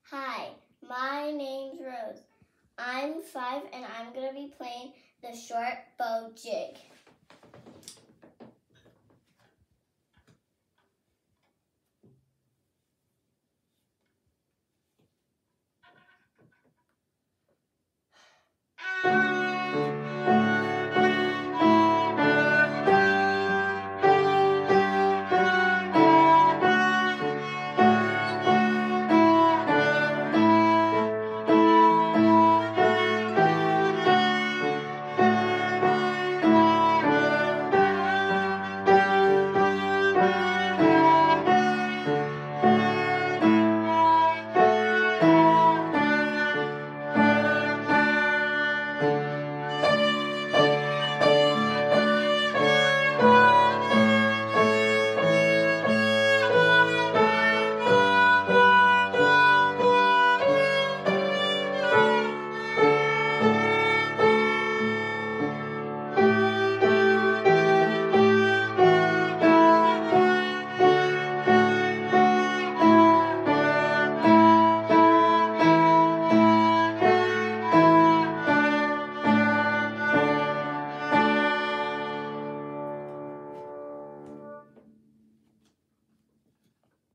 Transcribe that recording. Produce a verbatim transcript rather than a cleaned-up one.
Hi, my name's Rose. I'm five and I'm going to be playing the short bow jig.